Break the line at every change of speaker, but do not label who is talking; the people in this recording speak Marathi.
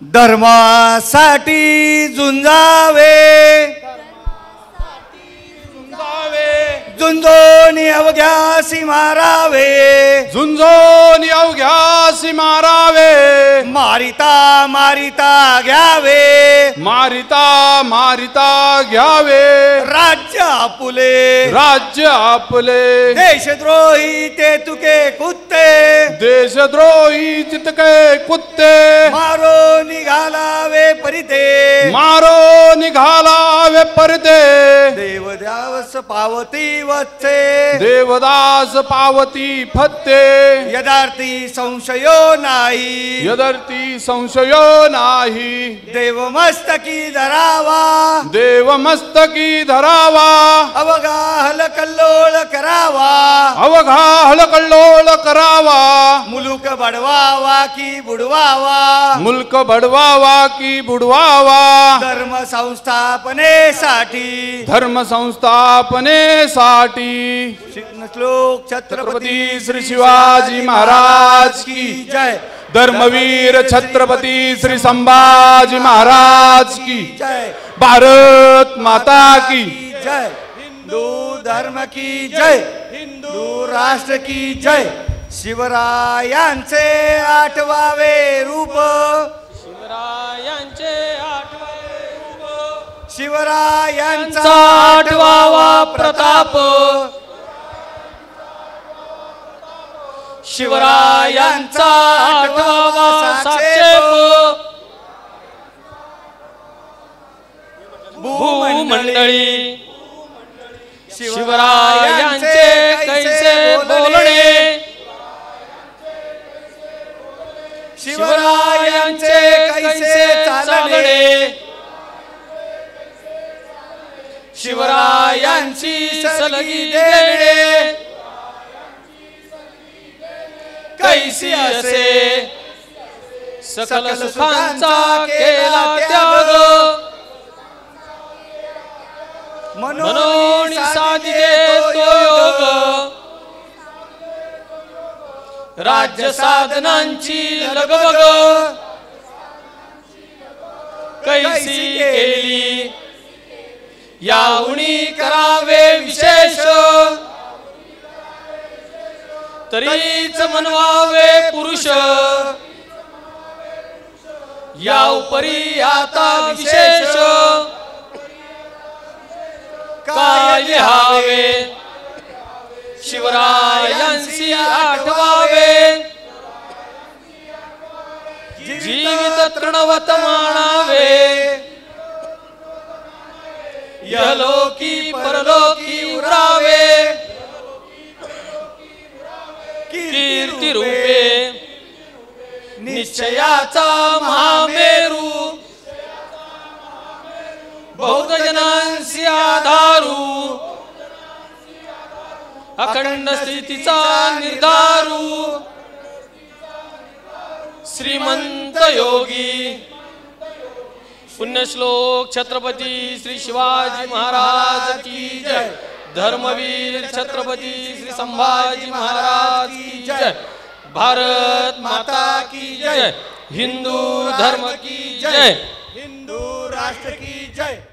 धर्मासाठी झुंजावे झुंजोनी अवघ्यासी मारावे
झुंजोनी अवघ्यासी मारावे
मारिता मारिता घ्यावे
मारिता मारिता घ्यावे
राज्य
आपुले
देशद्रोही ते तुके कुत्ते
देशद्रोही चितके कुत्ते
मारो निघालावे परिते देवदास पावती वत्से
देवदास पावती फत्ते
यदार्थी संशयो नाही देवमस्तकी धरावा अवघा हलकल्लोळ करावा मुलुक बडवावा की बुडवावा धर्म संस्थापनेसाठी श्लोक छत्रपती
श्री शिवाजी महाराज की
जय
धर्मवीर छत्रपती श्री संभाजी महाराज की
जय
भारत माता की
जय हिंदू धर्म की जय हिंदू राष्ट्र की जय शिवरायांचे आठवावे रूप शिवरायांचा आठवावा प्रताप शिवरायांचा आठवावा साक्षेप
भूमंडळी शिवरायांचे कैसे बोलणे
शिवरायांचे कैसे चालणे शिवरायांची सलगी देणे कैसी असे
सकल सुखांचा केला त्याग मनोनी साधिले तो योग राज्य साधनांची लगबग कैसी केली याउनी करावे विशेष तरीच मनवावे पुरुष या उपरी आता विशेष काय लिहावे शिवरायांसी आठवावे जीवित तृणवत मानावे यलोकी परलोकी उरावे कीर्ती रूपे निश्चयाचा महामेरू बौद्ध जनांसी आधारू अखंड स्थितीचा निर्धारू श्रीमंत योगी पुण्यश्लोक छत्रपती श्री शिवाजी महाराज की जय धर्मवीर छत्रपती श्री संभाजी महाराज की जय भारत माता की जय हिंदू धर्म की जय
हिंदू राष्ट्र की जय।